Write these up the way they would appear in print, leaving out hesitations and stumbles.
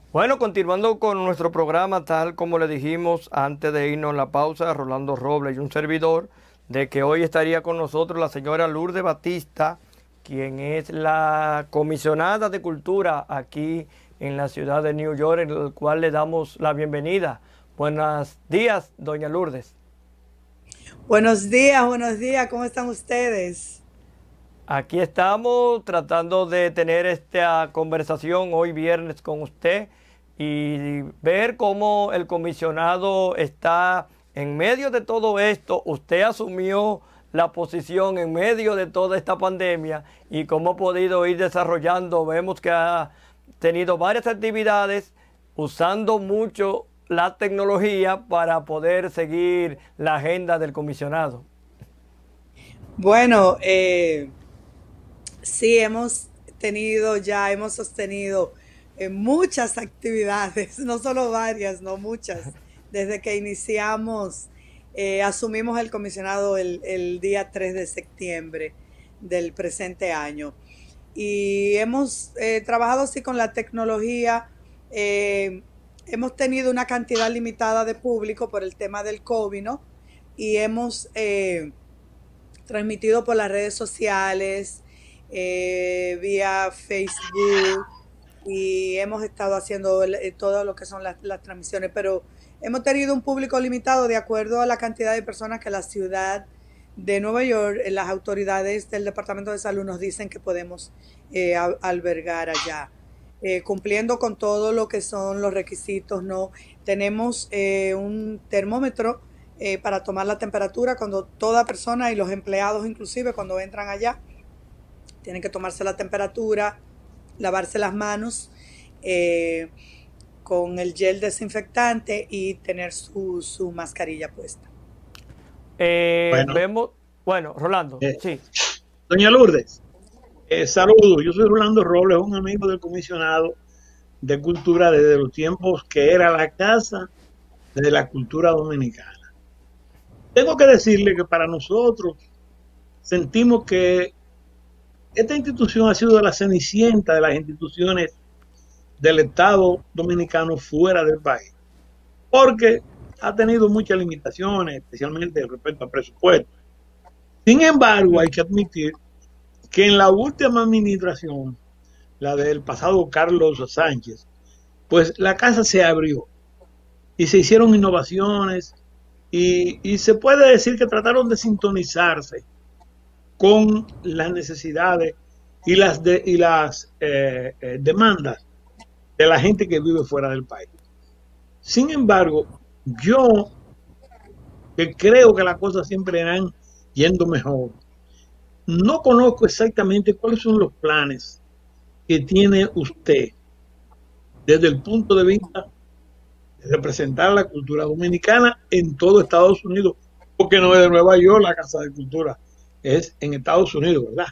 Bueno, continuando con nuestro programa, tal como le dijimos antes de irnos a la pausa, Rolando Robles y un servidor, de que hoy estaría con nosotros la señora Lourdes Batista, quien es la comisionada de cultura aquí en la ciudad de New York, en el cual le damos la bienvenida. Buenos días, doña Lourdes. Buenos días, ¿cómo están ustedes? Aquí estamos tratando de tener esta conversación hoy viernes con usted y ver cómo el comisionado está en medio de todo esto. Usted asumió la posición en medio de toda esta pandemia y cómo ha podido ir desarrollando. Vemos que ha tenido varias actividades usando mucho la tecnología para poder seguir la agenda del comisionado. Bueno, sí, hemos sostenido muchas actividades, no solo varias, no muchas, desde que iniciamos, asumimos el comisionado el día 3 de septiembre del presente año. Y hemos trabajado así con la tecnología. Hemos tenido una cantidad limitada de público por el tema del COVID, ¿no? Y hemos transmitido por las redes sociales, vía Facebook, y hemos estado haciendo todo lo que son las transmisiones, pero hemos tenido un público limitado de acuerdo a la cantidad de personas que la ciudad de Nueva York, las autoridades del Departamento de Salud nos dicen que podemos albergar allá. Cumpliendo con todo lo que son los requisitos, ¿no? Tenemos un termómetro para tomar la temperatura cuando toda persona y los empleados inclusive cuando entran allá tienen que tomarse la temperatura, lavarse las manos eh, con el gel desinfectante y tener su mascarilla puesta. Bueno, Vemos, bueno, Rolando, eh, sí. doña Lourdes, saludos. Yo soy Rolando Robles, un amigo del comisionado de cultura desde los tiempos que era la casa de la cultura dominicana. Tengo que decirle que para nosotros sentimos que esta institución ha sido la cenicienta de las instituciones del Estado dominicano fuera del país, porque ha tenido muchas limitaciones, especialmente respecto al presupuesto. Sin embargo, hay que admitir que en la última administración, la del pasado Carlos Sánchez, pues la casa se abrió y se hicieron innovaciones y se puede decir que trataron de sintonizarse con las necesidades y las demandas de la gente que vive fuera del país. Sin embargo, yo que creo que las cosas siempre irán yendo mejor, no conozco exactamente cuáles son los planes que tiene usted desde el punto de vista de representar la cultura dominicana en todo Estados Unidos, porque no es de Nueva York la Casa de Cultura, es en Estados Unidos, ¿verdad?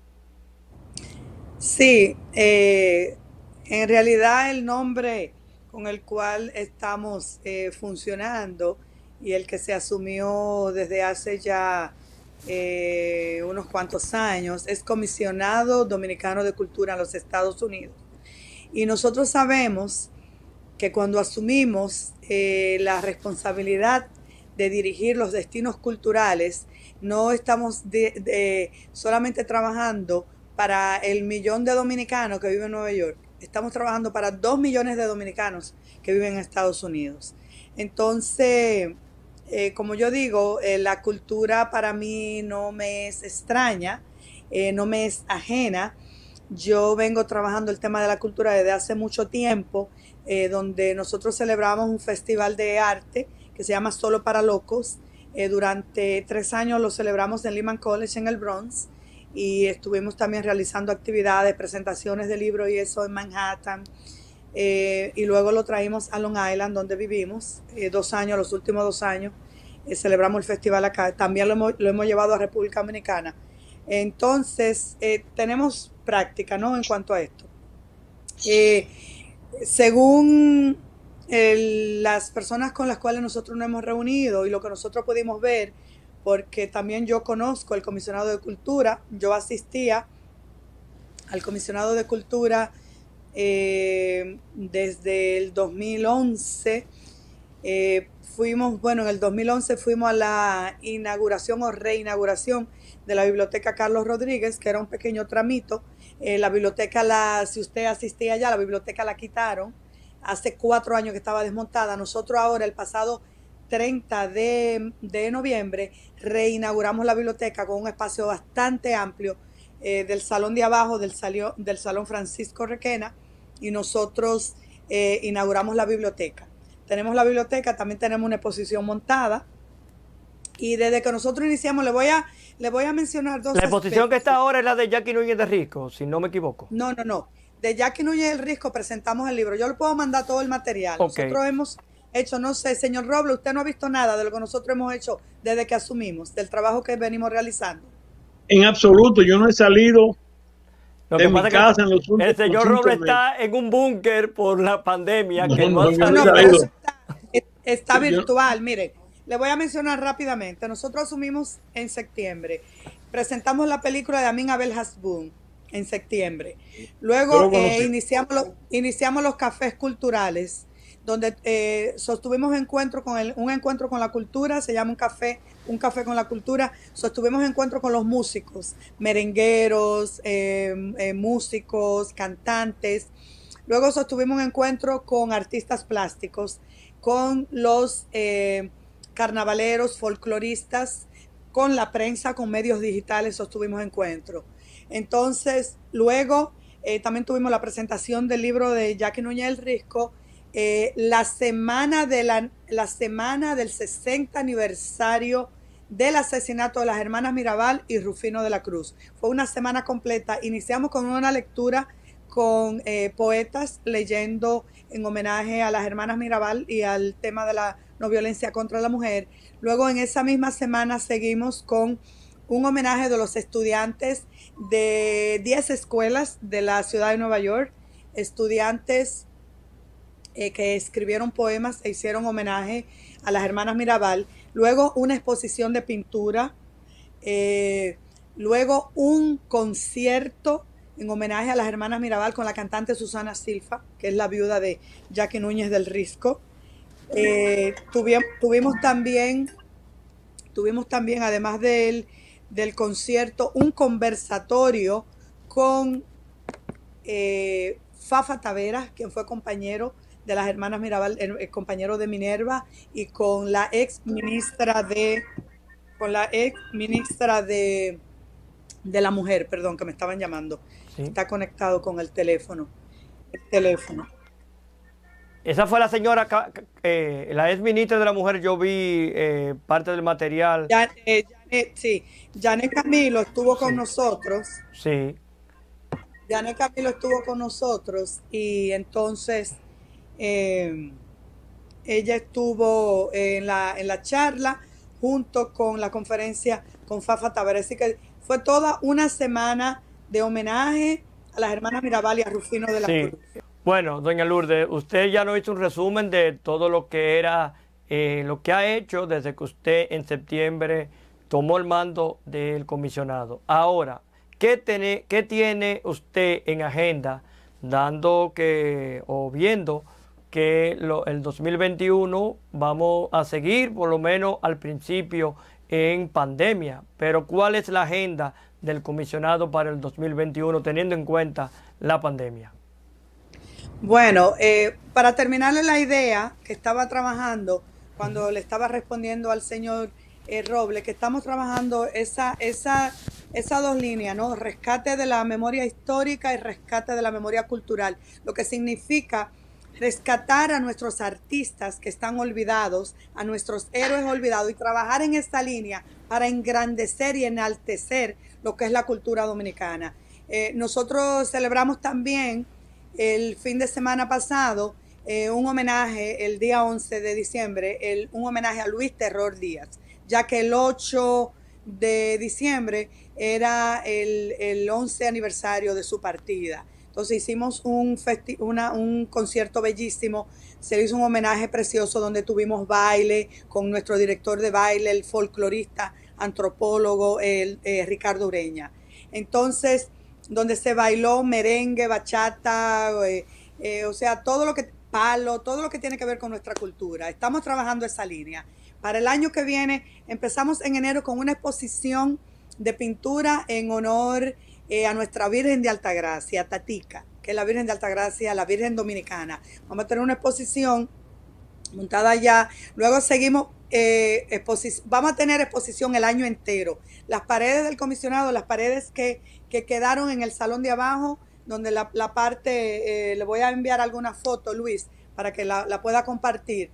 Sí, en realidad el nombre con el cual estamos funcionando y el que se asumió desde hace ya unos cuantos años es Comisionado Dominicano de Cultura en los Estados Unidos. Y nosotros sabemos que cuando asumimos la responsabilidad de dirigir los destinos culturales, no estamos solamente trabajando para el millón de dominicanos que viven en Nueva York, estamos trabajando para 2 millones de dominicanos que viven en Estados Unidos. Entonces, como yo digo, la cultura para mí no me es extraña, no me es ajena. Yo vengo trabajando el tema de la cultura desde hace mucho tiempo, donde nosotros celebramos un festival de arte que se llama Solo para Locos. Durante 3 años lo celebramos en Lehman College en el Bronx y estuvimos también realizando actividades, presentaciones de libros y eso en Manhattan. Y luego lo traímos a Long Island, donde vivimos 2 años, los últimos 2 años. Celebramos el festival acá. También lo hemos llevado a República Dominicana. Entonces, tenemos práctica, ¿no? En cuanto a esto. Eh, Según las personas con las cuales nosotros nos hemos reunido y lo que nosotros pudimos ver, porque también yo conozco el comisionado de cultura, yo asistía al comisionado de cultura desde el 2011. En el 2011 fuimos a la inauguración o reinauguración de la Biblioteca Carlos Rodríguez, que era un pequeño tramito. La biblioteca, si usted asistía allá, la biblioteca la quitaron. Hace 4 años que estaba desmontada. Nosotros ahora, el pasado 30 de noviembre, reinauguramos la biblioteca con un espacio bastante amplio, del salón de abajo, del salón Francisco Requena, y nosotros inauguramos la biblioteca. Tenemos la biblioteca, también tenemos una exposición montada, y desde que nosotros iniciamos, le voy a mencionar dos La exposición aspectos. que está ahora es la de Jackie Núñez de Risco, si no me equivoco. No. De Jackie Núñez del Risco presentamos el libro. Yo le puedo mandar todo el material. Okay. Nosotros hemos hecho, no sé, señor Robles, usted no ha visto nada de lo que nosotros hemos hecho desde que asumimos, del trabajo que venimos realizando. En absoluto, yo no he salido de mi casa en los últimos el señor Robles está en un búnker por la pandemia. Está virtual. Mire, le voy a mencionar rápidamente. Nosotros asumimos en septiembre. Presentamos la película de Amin Abel Hasbun en septiembre. Luego iniciamos los cafés culturales, donde sostuvimos un encuentro con la cultura, se llama un café con la cultura. Sostuvimos encuentro con los músicos, merengueros, músicos, cantantes. Luego sostuvimos un encuentro con artistas plásticos, con los carnavaleros, folcloristas, con la prensa, con medios digitales, sostuvimos encuentro. Entonces, luego también tuvimos la presentación del libro de Jackie Núñez del Risco, la semana del 60 aniversario del asesinato de las hermanas Mirabal y Rufino de la Cruz. Fue una semana completa. Iniciamos con una lectura con poetas leyendo en homenaje a las hermanas Mirabal y al tema de la no violencia contra la mujer. Luego, en esa misma semana, seguimos con un homenaje de los estudiantes de 10 escuelas de la ciudad de Nueva York, estudiantes que escribieron poemas e hicieron homenaje a las hermanas Mirabal. Luego una exposición de pintura, luego un concierto en homenaje a las hermanas Mirabal con la cantante Susana Silfa, que es la viuda de Jackie Núñez del Risco. Tuvimos también, además del concierto, un conversatorio con Fafa Taveras, quien fue compañero de las hermanas Mirabal, el compañero de Minerva, y con la ex ministra de la mujer, perdón, que me estaban llamando. Sí. Está conectado con el teléfono. Esa fue la señora, la ex ministra de la mujer. Yo vi parte del material. Janet Camilo estuvo con nosotros. Sí. Janet Camilo estuvo con nosotros, y entonces ella estuvo en la charla junto con la conferencia con Fafa Taveras. Así que fue toda una semana de homenaje a las hermanas Mirabal y a Rufino de la Cruz. Bueno, doña Lourdes, usted ya nos hizo un resumen de todo lo que era, lo que ha hecho desde que usted en septiembre tomó el mando del comisionado. Ahora, ¿qué tiene usted en agenda, viendo que el 2021 vamos a seguir, por lo menos al principio, en pandemia? Pero ¿cuál es la agenda del comisionado para el 2021, teniendo en cuenta la pandemia? Bueno, para terminarle la idea que estaba trabajando cuando le estaba respondiendo al señor Robles, que estamos trabajando esas dos líneas, ¿no? Rescate de la memoria histórica y rescate de la memoria cultural, lo que significa rescatar a nuestros artistas que están olvidados, a nuestros héroes olvidados, y trabajar en esta línea para engrandecer y enaltecer lo que es la cultura dominicana. Nosotros celebramos también el fin de semana pasado un homenaje, el día 11 de diciembre, un homenaje a Luis Terror Díaz, ya que el 8 de diciembre era el 11 aniversario de su partida. Entonces hicimos un concierto bellísimo, se le hizo un homenaje precioso donde tuvimos baile con nuestro director de baile, el folclorista, antropólogo, Ricardo Ureña. Entonces donde se bailó merengue, bachata, o sea, todo lo que, palo, todo lo que tiene que ver con nuestra cultura. Estamos trabajando esa línea. Para el año que viene empezamos en enero con una exposición de pintura en honor a nuestra Virgen de Altagracia, Tatica, que es la Virgen de Altagracia, la Virgen Dominicana. Vamos a tener una exposición montada allá. Luego seguimos, vamos a tener exposición el año entero. Las paredes del comisionado, las paredes que quedaron en el salón de abajo, donde la parte, le voy a enviar alguna foto, Luis, para que la pueda compartir.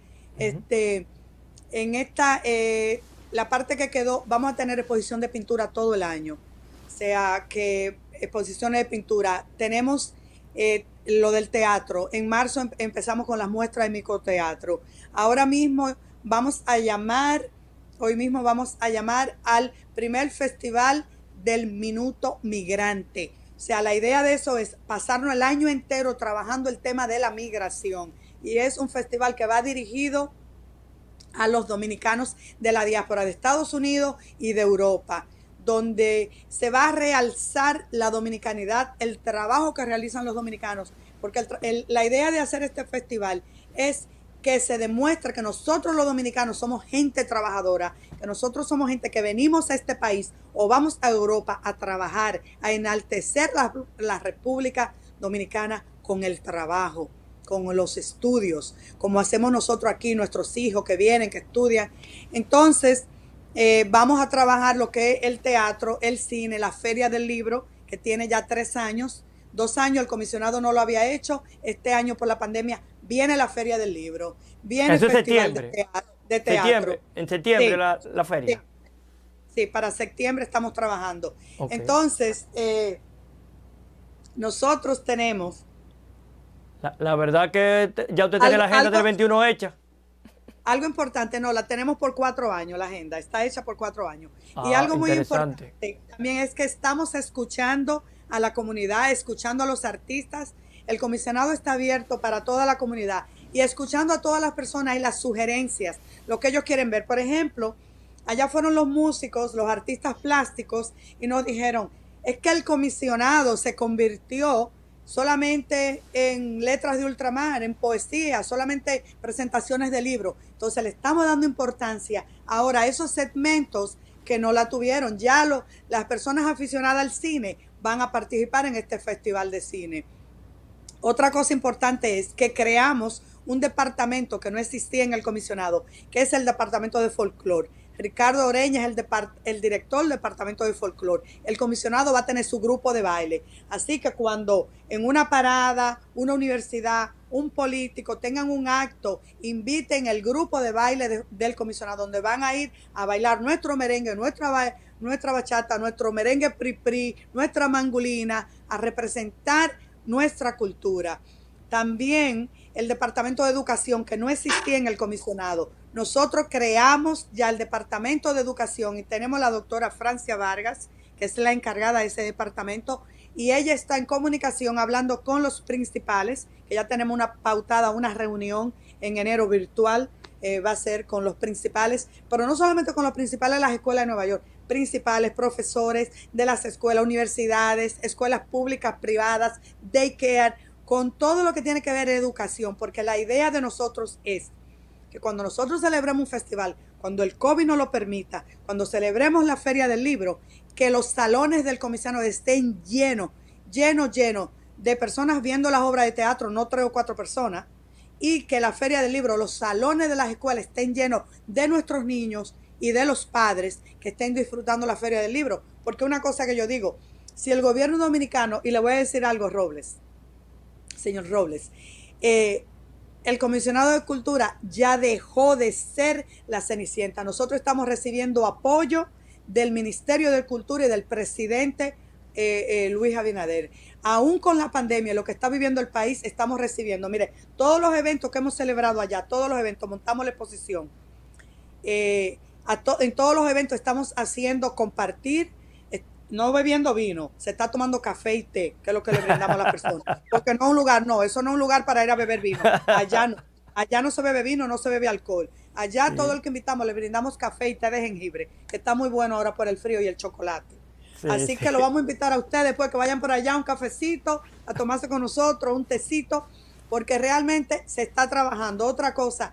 En esta, la parte que quedó, vamos a tener exposición de pintura todo el año. O sea, que exposiciones de pintura. Tenemos lo del teatro. En marzo empezamos con las muestras de microteatro. Ahora mismo vamos a llamar, hoy mismo vamos a llamar al primer festival del Minuto Migrante. O sea, la idea de eso es pasarnos el año entero trabajando el tema de la migración. Y es un festival que va dirigido a los dominicanos de la diáspora de Estados Unidos y de Europa, donde se va a realzar la dominicanidad, el trabajo que realizan los dominicanos, porque la idea de hacer este festival es que se demuestre que nosotros los dominicanos somos gente trabajadora, que nosotros somos gente que venimos a este país o vamos a Europa a trabajar, a enaltecer la República Dominicana con el trabajo, con los estudios, como hacemos nosotros aquí, nuestros hijos que vienen, que estudian. Entonces, vamos a trabajar lo que es el teatro, el cine, la feria del libro, que tiene ya 3 años. 2 años el comisionado no lo había hecho. Este año por la pandemia viene la feria del libro. Viene el festival de teatro. En septiembre sí, la feria. Sí, para septiembre estamos trabajando. Okay. Entonces, nosotros tenemos... La verdad que ya usted tiene la agenda del 21 hecha. Algo importante, no, la tenemos por 4 años, la agenda, está hecha por 4 años. Y algo muy importante también es que estamos escuchando a la comunidad, escuchando a los artistas. El comisionado está abierto para toda la comunidad y escuchando a todas las personas y las sugerencias, lo que ellos quieren ver. Por ejemplo, allá fueron los músicos, los artistas plásticos y nos dijeron, es que el comisionado se convirtió solamente en letras de ultramar, en poesía, solamente presentaciones de libros. Entonces le estamos dando importancia ahora a esos segmentos que no la tuvieron. Ya las personas aficionadas al cine van a participar en este festival de cine. Otra cosa importante es que creamos un departamento que no existía en el comisionado, que es el departamento de folclore. Ricardo Oreña es el director del departamento de folclore. El comisionado va a tener su grupo de baile. Así que cuando en una parada, una universidad, un político tengan un acto, inviten el grupo de baile del comisionado, donde van a ir a bailar nuestro merengue, nuestra bachata, nuestro merengue pri-pri, nuestra mangulina, a representar nuestra cultura. También el departamento de educación, que no existía en el comisionado. Nosotros creamos ya el departamento de educación y tenemos la doctora Francia Vargas, que es la encargada de ese departamento, y ella está en comunicación hablando con los principales, que ya tenemos una reunión en enero virtual, va a ser con los principales, pero no solamente con los principales de las escuelas de Nueva York, principales, profesores de las escuelas, universidades, escuelas públicas, privadas, daycare, con todo lo que tiene que ver educación, porque la idea de nosotros es que cuando nosotros celebremos un festival, cuando el COVID nos lo permita, cuando celebremos la Feria del Libro, que los salones del comisionado estén llenos de personas viendo las obras de teatro, no 3 o 4 personas, y que la Feria del Libro, los salones de las escuelas estén llenos de nuestros niños y de los padres que estén disfrutando la Feria del Libro. Porque una cosa que yo digo, si el gobierno dominicano, y le voy a decir algo, señor Robles, el comisionado de Cultura ya dejó de ser la Cenicienta. Nosotros estamos recibiendo apoyo del Ministerio de Cultura y del presidente Luis Abinader. Aún con la pandemia, lo que está viviendo el país, estamos recibiendo. Mire, todos los eventos que hemos celebrado allá, todos los eventos, montamos la exposición. En todos los eventos estamos haciendo compartir, no bebiendo vino, se está tomando café y té, que es lo que le brindamos a las personas. Porque no es un lugar, no, eso no es un lugar para ir a beber vino. Allá no se bebe vino, no se bebe alcohol. Allá todo el que invitamos le brindamos café y té de jengibre, que está muy bueno ahora por el frío y el chocolate. Sí, Así sí. que lo vamos a invitar a ustedes después que vayan por allá un cafecito, a tomarse con nosotros, un tecito, porque realmente se está trabajando. Otra cosa,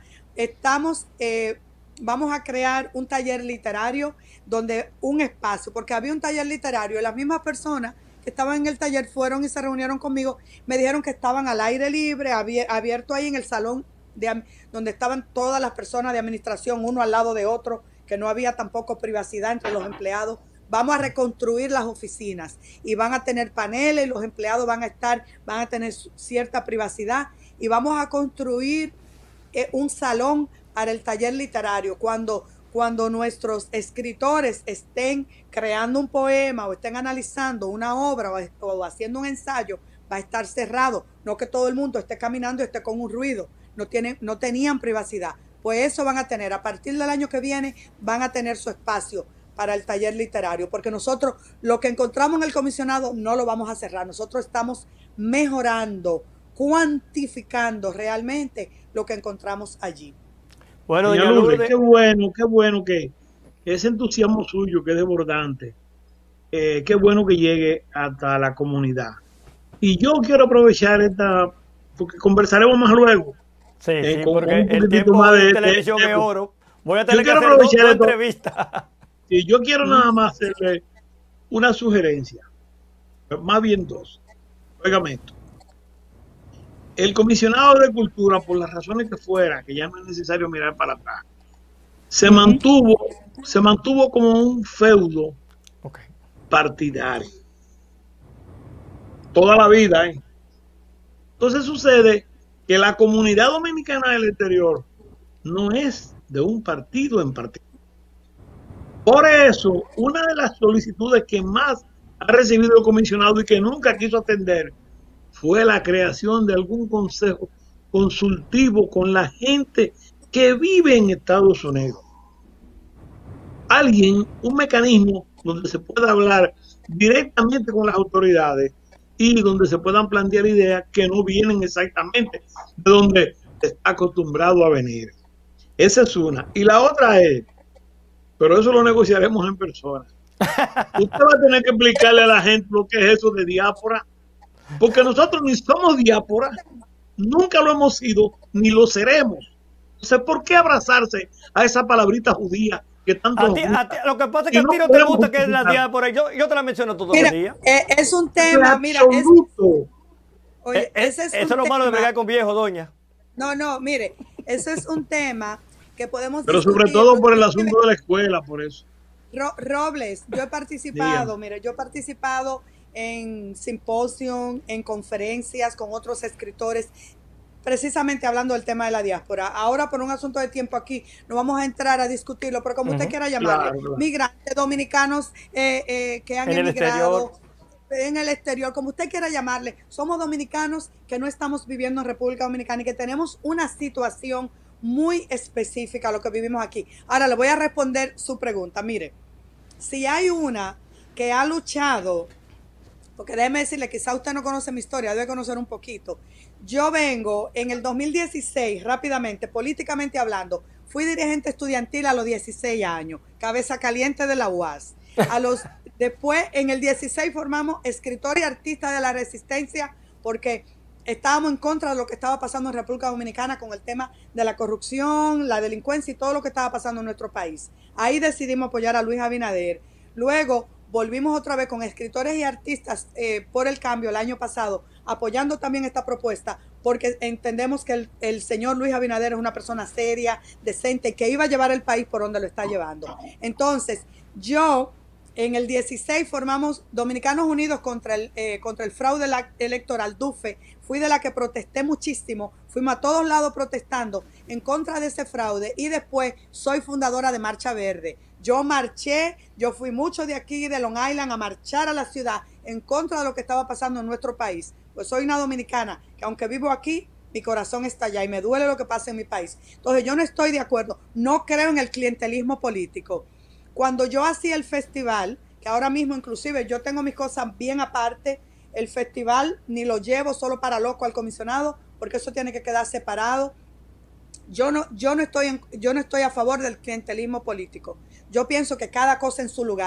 vamos a crear un taller literario donde un espacio, porque había un taller literario y las mismas personas que estaban en el taller fueron y se reunieron conmigo, me dijeron que estaban al aire libre, abierto ahí en el salón donde estaban todas las personas de administración, uno al lado de otro, que no había tampoco privacidad entre los empleados. Vamos a reconstruir las oficinas y van a tener paneles, los empleados van a tener cierta privacidad y vamos a construir un salón para el taller literario. Cuando nuestros escritores estén creando un poema o estén analizando una obra o haciendo un ensayo, va a estar cerrado, no que todo el mundo esté caminando y esté con un ruido, no tenían privacidad. Pues eso van a tener, a partir del año que viene, van a tener su espacio para el taller literario, porque nosotros lo que encontramos en el comisionado no lo vamos a cerrar, nosotros estamos mejorando, cuantificando realmente lo que encontramos allí. Bueno, Doña doña Lourdes, Lourdes. qué bueno que ese entusiasmo suyo, que es desbordante, qué bueno que llegue hasta la comunidad. Y yo quiero aprovechar porque conversaremos más luego, Sí, sí, con porque un el poquitito tiempo más en de televisión es tiempo. oro. Voy a Yo tener que quiero hacer aprovechar dos esto. entrevistas. Y yo quiero nada más hacerle una sugerencia, más bien dos. Óigame esto. El comisionado de cultura, por las razones que fuera, que ya no es necesario mirar para atrás, se mantuvo como un feudo Okay. partidario. Toda la vida, ¿eh? Entonces sucede que la comunidad dominicana del exterior no es de un partido en particular. Por eso, una de las solicitudes que más ha recibido el comisionado y que nunca quiso atender fue la creación de algún consejo consultivo con la gente que vive en Estados Unidos. Un mecanismo donde se pueda hablar directamente con las autoridades y donde se puedan plantear ideas que no vienen exactamente de donde está acostumbrado a venir. Esa es una. Y la otra es, pero eso lo negociaremos en persona. Usted va a tener que explicarle a la gente lo que es eso de diáspora, porque nosotros ni somos diáspora, nunca lo hemos sido, ni lo seremos. Entonces, ¿por qué abrazarse a esa palabrita judía que tanto Lo que pasa es que y a no ti no te podemos gusta que es la utilizar? diáspora. Yo te la menciono todos Mira, los días. es un Es tema, mira, absoluto. oye, ese es Eso es un lo malo de tema. bregar con viejo, doña. No, mire, ese es un tema que podemos Pero sobre discutir. todo por el asunto de la escuela, por eso. Robles, yo he participado, Dígame. mire, yo he participado en simposios, en conferencias con otros escritores, precisamente hablando del tema de la diáspora. Ahora, por un asunto de tiempo aquí, no vamos a entrar a discutirlo, pero como usted quiera llamarle, Claro. migrantes, dominicanos que han En el emigrado exterior. en el exterior, como usted quiera llamarle, somos dominicanos que no estamos viviendo en República Dominicana y que tenemos una situación muy específica a lo que vivimos aquí. Ahora le voy a responder su pregunta. Mire, si hay una que ha luchado, porque déjeme decirle, quizá usted no conoce mi historia, debe conocer un poquito. Yo vengo en el 2016, rápidamente, políticamente hablando, fui dirigente estudiantil a los 16 años, cabeza caliente de la UAS. Después, en el 16 formamos escritor y artista de la resistencia, porque estábamos en contra de lo que estaba pasando en República Dominicana con el tema de la corrupción, la delincuencia y todo lo que estaba pasando en nuestro país. Ahí decidimos apoyar a Luis Abinader. Luego volvimos otra vez con escritores y artistas por el cambio el año pasado, apoyando también esta propuesta, porque entendemos que el señor Luis Abinader es una persona seria, decente, que iba a llevar el país por donde lo está llevando. Entonces, en el 16 formamos Dominicanos Unidos contra el fraude electoral, DUFE. Fui de la que protesté muchísimo, fuimos a todos lados protestando en contra de ese fraude y después soy fundadora de Marcha Verde. Yo marché, yo fui mucho de aquí, de Long Island, a marchar a la ciudad en contra de lo que estaba pasando en nuestro país. Pues soy una dominicana que aunque vivo aquí, mi corazón está allá y me duele lo que pasa en mi país. Entonces yo no estoy de acuerdo, no creo en el clientelismo político. Cuando yo hacía el festival, que ahora mismo inclusive yo tengo mis cosas bien aparte, el festival ni lo llevo solo para loco al comisionado, porque eso tiene que quedar separado. Yo no estoy a favor del clientelismo político. Yo pienso que cada cosa en su lugar.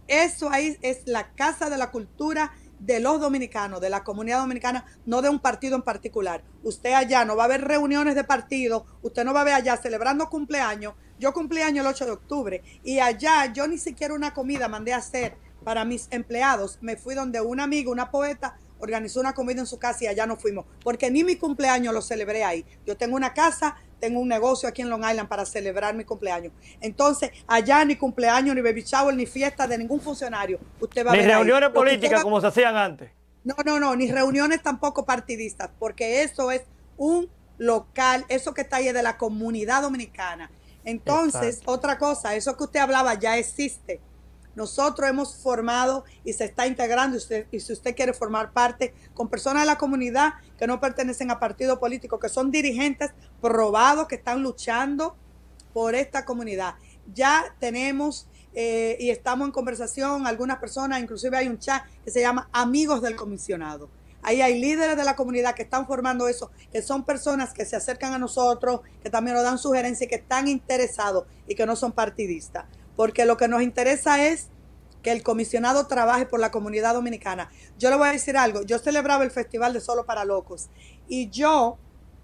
Eso ahí es la Casa de la Cultura de los dominicanos, de la comunidad dominicana, no de un partido en particular. Usted allá no va a haber reuniones de partido, usted no va a ver allá celebrando cumpleaños. Yo cumplí año el 8 de octubre y allá yo ni siquiera una comida mandé a hacer para mis empleados. Me fui donde una amiga, una poeta, organizó una comida en su casa y allá no fuimos, porque ni mi cumpleaños lo celebré ahí. Yo tengo una casa, tengo un negocio aquí en Long Island para celebrar mi cumpleaños. Entonces, allá ni cumpleaños, ni baby shower, ni fiesta de ningún funcionario. Usted va a ver ni reuniones ahí. políticas como se hacían antes. No, ni reuniones tampoco partidistas, porque eso es un local, eso que está ahí es de la comunidad dominicana. Entonces, exacto, otra cosa, eso que usted hablaba ya existe. Nosotros hemos formado y se está integrando, y si usted quiere formar parte con personas de la comunidad que no pertenecen a partidos políticos, que son dirigentes probados, que están luchando por esta comunidad. Ya tenemos y estamos en conversación, algunas personas, inclusive hay un chat que se llama Amigos del Comisionado. Ahí hay líderes de la comunidad que están formando eso, que son personas que se acercan a nosotros, que también nos dan sugerencias, que están interesados y que no son partidistas. Porque lo que nos interesa es que el comisionado trabaje por la comunidad dominicana. Yo le voy a decir algo, yo celebraba el Festival de Solo para Locos y yo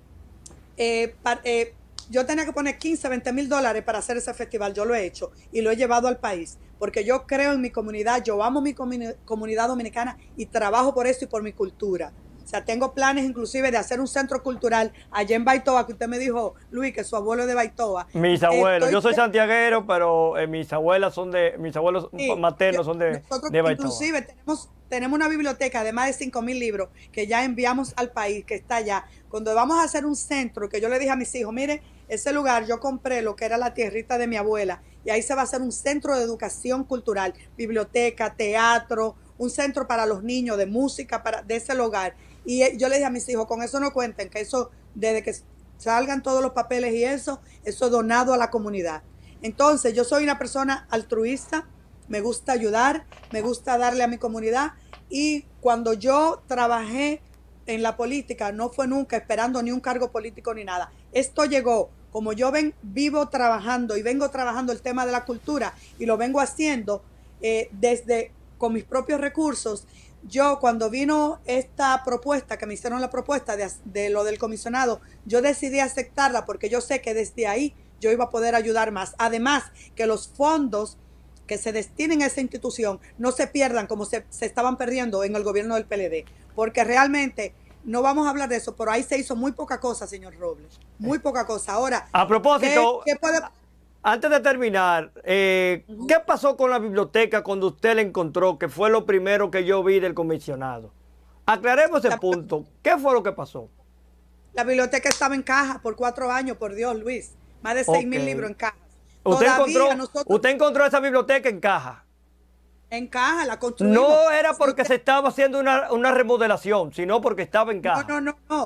tenía que poner 15, 20 mil dólares para hacer ese festival. Yo lo he hecho y lo he llevado al país porque yo creo en mi comunidad, yo amo mi comunidad dominicana y trabajo por eso y por mi cultura. O sea, tengo planes inclusive de hacer un centro cultural allá en Baitoa, que usted me dijo, Luis, que su abuelo es de Baitoa. Mis abuelos, yo soy santiaguero, pero mis abuelos sí, maternos son de Baitoa. Inclusive tenemos una biblioteca de más de 5,000 libros que ya enviamos al país, que está allá. Cuando vamos a hacer un centro, que yo le dije a mis hijos, mire, ese lugar yo compré lo que era la tierrita de mi abuela, y ahí se va a hacer un centro de educación cultural, biblioteca, teatro, un centro para los niños de música de ese lugar. Y yo le dije a mis hijos, con eso no cuenten, que eso, desde que salgan todos los papeles y eso es donado a la comunidad. Entonces, yo soy una persona altruista, me gusta ayudar, me gusta darle a mi comunidad, y cuando yo trabajé en la política, no fue nunca esperando ni un cargo político ni nada. Esto llegó, como yo vivo trabajando y vengo trabajando el tema de la cultura y lo vengo haciendo desde con mis propios recursos. Yo cuando vino esta propuesta, que me hicieron la propuesta de lo del comisionado, yo decidí aceptarla porque yo sé que desde ahí yo iba a poder ayudar más. Además, que los fondos que se destinen a esa institución no se pierdan como se estaban perdiendo en el gobierno del PLD. Porque realmente, no vamos a hablar de eso, pero ahí se hizo muy poca cosa, señor Robles. Muy poca cosa. Ahora, a propósito, ¿qué puede... Antes de terminar, ¿qué pasó con la biblioteca cuando usted la encontró, que fue lo primero que yo vi del comisionado? Aclaremos ese punto. ¿Qué fue lo que pasó? La biblioteca estaba en caja por 4 años, por Dios, Luis. Más de 6,000 libros en caja. ¿Usted encontró esa biblioteca en caja? En caja, la construimos. No era porque se estaba haciendo una remodelación, sino porque estaba en caja. No.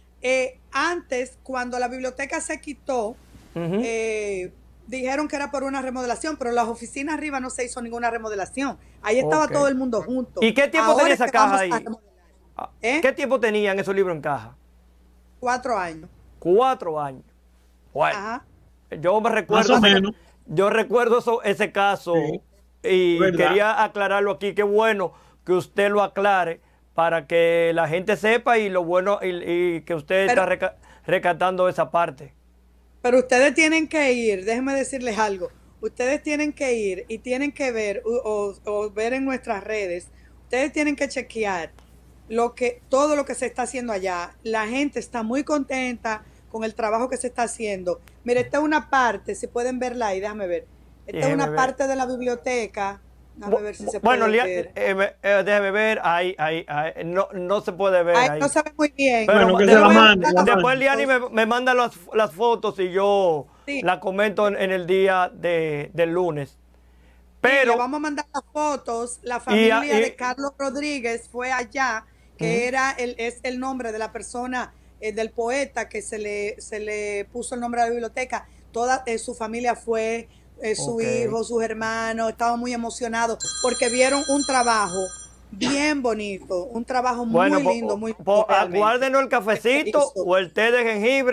Antes, cuando la biblioteca se quitó, dijeron que era por una remodelación, pero en las oficinas arriba no se hizo ninguna remodelación. Ahí estaba todo el mundo junto. ¿Y qué tiempo tenía esa caja ahí? ¿Qué tiempo tenían esos libros en caja? 4 años. 4 años. Bueno, ajá. Yo me recuerdo, yo recuerdo ese caso, sí, y quería aclararlo aquí. Qué bueno que usted lo aclare para que la gente sepa y lo bueno y que usted está rescatando esa parte. Pero ustedes tienen que ir, déjenme decirles algo, ustedes tienen que ir y tienen que ver o ver en nuestras redes, ustedes tienen que chequear todo lo que se está haciendo allá. La gente está muy contenta con el trabajo que se está haciendo. Mire, esta es una parte, si pueden verla ahí, déjame ver. Esta es una parte de la biblioteca. Déjame ver si se puede ver. Déjame ver, ahí. No se puede ver ahí. No se ve muy bien. Pero después Liani me manda las fotos y yo las comento en el día del lunes. Pero sí, le vamos a mandar las fotos. La familia de Carlos Rodríguez fue allá, que es el nombre de la persona, del poeta que se le puso el nombre a la biblioteca. Toda su familia fue, su hijo, sus hermanos, estaban muy emocionados porque vieron un trabajo bien bonito, un trabajo muy lindo, muy aguárdenos el cafecito o el té de jengibre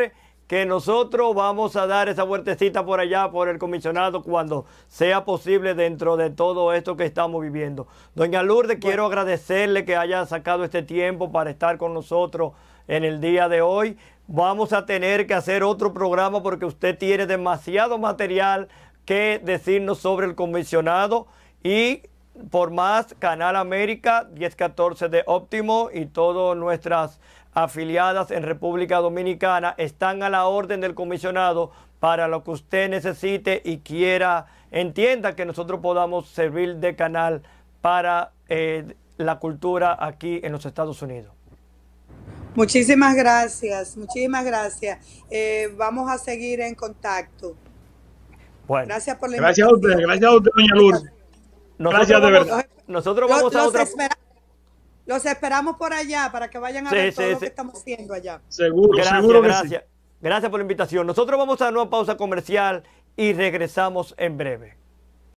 que nosotros vamos a dar esa vueltecita por allá, por el comisionado, cuando sea posible dentro de todo esto que estamos viviendo. Doña Lourdes, quiero agradecerle que haya sacado este tiempo para estar con nosotros en el día de hoy. Vamos a tener que hacer otro programa porque usted tiene demasiado material que decirnos sobre el comisionado, y por más Canal América 1014 de Óptimo y todas nuestras afiliadas en República Dominicana están a la orden del comisionado para lo que usted necesite y quiera, entienda que nosotros podamos servir de canal para la cultura aquí en los Estados Unidos. Muchísimas gracias, muchísimas gracias. Vamos a seguir en contacto. Bueno, gracias por la invitación. Gracias a usted, doña Lourdes. Gracias de verdad. Nosotros vamos a otra... Los esperamos por allá para que vayan a ver todo lo que estamos haciendo allá. Seguro, gracias, seguro que gracias. Sí. Gracias por la invitación. Nosotros vamos a una nueva pausa comercial y regresamos en breve.